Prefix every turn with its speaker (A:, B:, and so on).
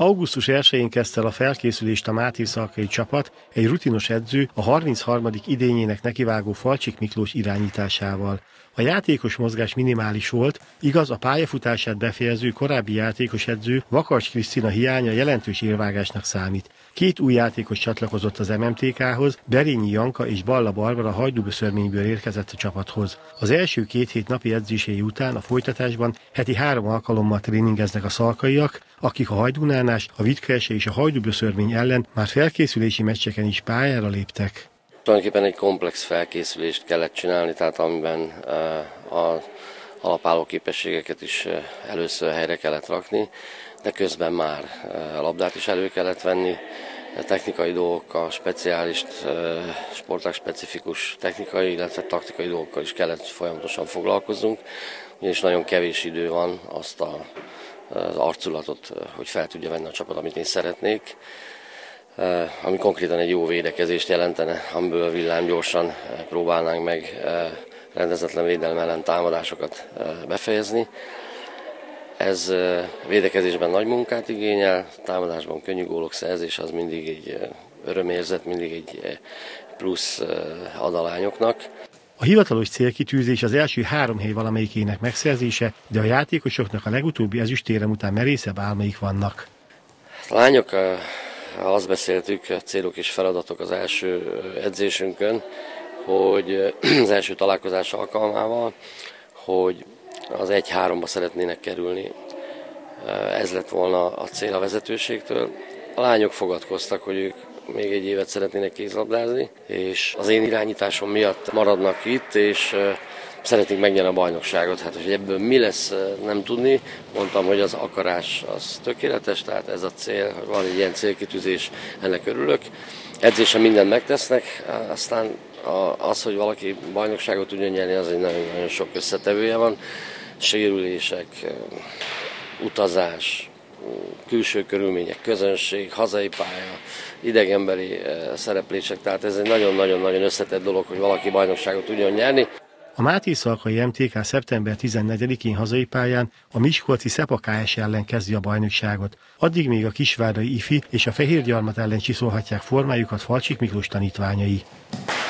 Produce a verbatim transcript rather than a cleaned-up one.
A: augusztus elsején kezdte el a felkészülést a Mátészalkai csapat, egy rutinos edző a harmincharmadik idényének nekivágó Falcsik Miklós irányításával. A játékos mozgás minimális volt, igaz, a pályafutását befejező korábbi játékos edző Vakarcs Krisztina hiánya jelentős élvágásnak számít. Két új játékos csatlakozott az em em té ká-hoz, Berényi Janka és Balla Barbara Hajdúböszörményből érkezett a csapathoz. Az első két hét napi edzései után a folytatásban heti három alkalommal tréningeznek a szalkaiak, akik a Hajdúnánás, a Vitkrese és a Hajdúböszörmény ellen már felkészülési meccseken is pályára léptek.
B: Tulajdonképpen egy komplex felkészülést kellett csinálni, tehát amiben az alapálló képességeket is először helyre kellett rakni, de közben már a labdát is elő kellett venni, a technikai dolgokkal, speciális, sportág specifikus technikai, illetve taktikai dolgokkal is kellett folyamatosan foglalkozzunk, ugyanis nagyon kevés idő van azt a, az arculatot, hogy fel tudja venni a csapat, amit én szeretnék, ami konkrétan egy jó védekezést jelentene, amiből villámgyorsan próbálnánk meg rendezetlen védelem ellen támadásokat befejezni. Ez védekezésben nagy munkát igényel, támadásban könnyű gólok szerzése az mindig egy örömérzet, mindig egy plusz adalányoknak.
A: A hivatalos célkitűzés az első három hely valamelyikének megszerzése, de a játékosoknak a legutóbbi ezüstérem után merészebb álmaik vannak.
B: A lányok, azt beszéltük, célok és feladatok az első edzésünkön, hogy az első találkozás alkalmával, hogy az egy-háromba szeretnének kerülni. Ez lett volna a cél a vezetőségtől. A lányok fogadkoztak, hogy ők még egy évet szeretnének kézlabdázni, és az én irányításom miatt maradnak itt, és szeretnék megnyerni a bajnokságot. Hát, hogy ebből mi lesz, nem tudni. Mondtam, hogy az akarás az tökéletes, tehát ez a cél, hogy van egy ilyen célkitűzés, ennek örülök. Edzésen mindent megtesznek, aztán az, hogy valaki bajnokságot tudjon nyerni, az egy nagyon-nagyon sok összetevője van. Sérülések, utazás, külső körülmények, közönség, hazai pálya, idegenbeli szereplések, tehát ez egy nagyon-nagyon-nagyon összetett dolog, hogy valaki bajnokságot tudjon nyerni.
A: A Mátészalkai em té ká szeptember tizennegyedikén hazai pályán a miskolci Szepa ká es ellen kezdi a bajnokságot. Addig még a kisvárdai ifi és a Fehérgyarmat ellen csiszolhatják formájukat Falcsik Miklós tanítványai.